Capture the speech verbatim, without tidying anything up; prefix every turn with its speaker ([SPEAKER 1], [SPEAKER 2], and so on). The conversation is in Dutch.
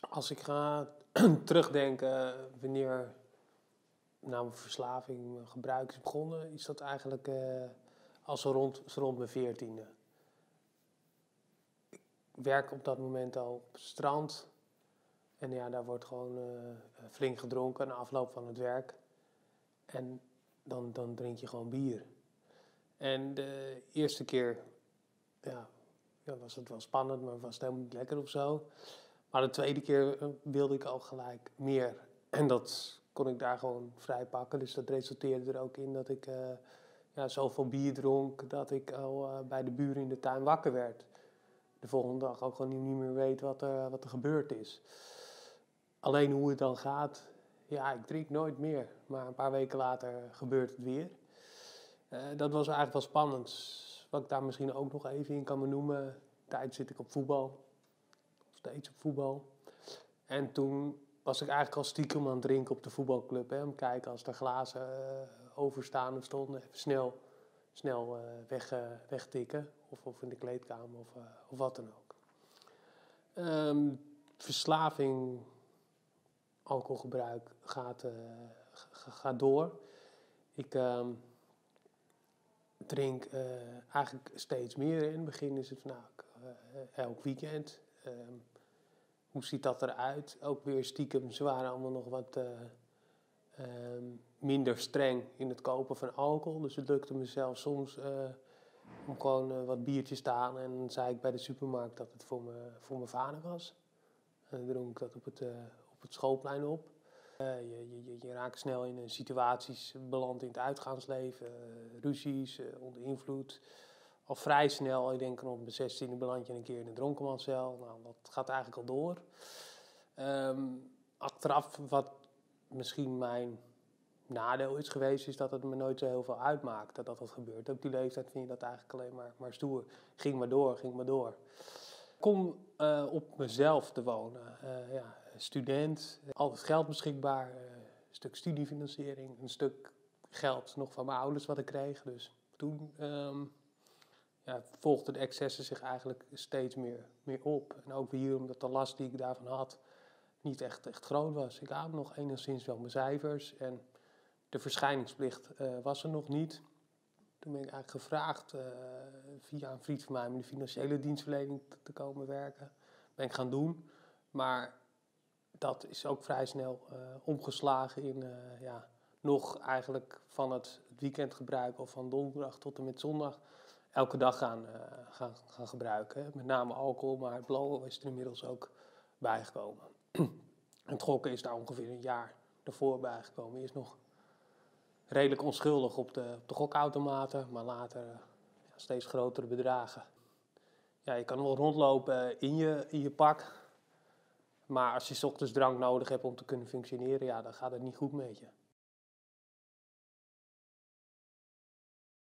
[SPEAKER 1] Als ik ga terugdenken wanneer nou, mijn verslaving, mijn gebruik is begonnen, is dat eigenlijk uh, al zo rond, zo rond mijn veertiende. Ik werk op dat moment al op het strand. En ja, daar wordt gewoon uh, flink gedronken na afloop van het werk. En dan, dan drink je gewoon bier. En de eerste keer ja, ja, was het wel spannend, maar was het helemaal niet lekker of zo. Maar de tweede keer wilde ik al gelijk meer. En dat kon ik daar gewoon vrij pakken. Dus dat resulteerde er ook in dat ik uh, ja, zoveel bier dronk dat ik al uh, bij de buren in de tuin wakker werd. De volgende dag ook gewoon niet meer weet wat er, wat er gebeurd is. Alleen hoe het dan gaat, ja, ik drink nooit meer. Maar een paar weken later gebeurt het weer. Uh, dat was eigenlijk wel spannend. Wat ik daar misschien ook nog even in kan benoemen. Tijd zit ik op voetbal. Steeds op voetbal. En toen was ik eigenlijk al stiekem aan het drinken op de voetbalclub. Hè, om te kijken als er glazen uh, overstaan of stonden. Even snel, snel uh, weg, uh, wegtikken. Of, of in de kleedkamer of, uh, of wat dan ook. Um, verslaving, alcoholgebruik gaat, uh, gaat door. Ik um, drink uh, eigenlijk steeds meer. In het begin is het nou, uh, elk weekend. Um, Hoe ziet dat eruit? Ook weer stiekem, ze waren allemaal nog wat uh, uh, minder streng in het kopen van alcohol. Dus het lukte me zelfs soms uh, om gewoon uh, wat biertjes te halen. En dan zei ik bij de supermarkt dat het voor, me, voor mijn vader was. En dan dronk ik dat op het, uh, op het schoolplein op. Uh, je, je, je raakt snel in uh, situaties beland in het uitgaansleven. Uh, ruzies, uh, onder invloed. Al vrij snel, ik denk op mijn zestiende beland je een keer in een dronkenmanscel. Nou, dat gaat eigenlijk al door. Um, achteraf, wat misschien mijn nadeel is geweest, is dat het me nooit zo heel veel uitmaakt dat dat, dat gebeurt. Op die leeftijd vind je dat eigenlijk alleen maar, maar stoer. Ging maar door, ging maar door. Ik kom uh, op mezelf te wonen. Uh, ja, student, altijd geld beschikbaar, uh, een stuk studiefinanciering, een stuk geld nog van mijn ouders wat ik kreeg. Dus toen... Um, Ja, volgden de excessen zich eigenlijk steeds meer, meer op. En ook hier omdat de last die ik daarvan had niet echt, echt groot was. Ik haalde nog enigszins wel mijn cijfers en de verschijningsplicht uh, was er nog niet. Toen ben ik eigenlijk gevraagd uh, via een vriend van mij om in de financiële dienstverlening te, te komen werken. Ben ik gaan doen, maar dat is ook vrij snel uh, omgeslagen in uh, ja, nog eigenlijk van het weekendgebruik of van donderdag tot en met zondag elke dag gaan, uh, gaan, gaan gebruiken. Met name alcohol, maar het blowen is er inmiddels ook bijgekomen. Het gokken is daar ongeveer een jaar ervoor bijgekomen. Eerst nog redelijk onschuldig op de, op de gokautomaten, maar later uh, ja, steeds grotere bedragen. Ja, je kan wel rondlopen in je, in je pak, maar als je 's ochtends drank nodig hebt om te kunnen functioneren, ja, dan gaat het niet goed met je.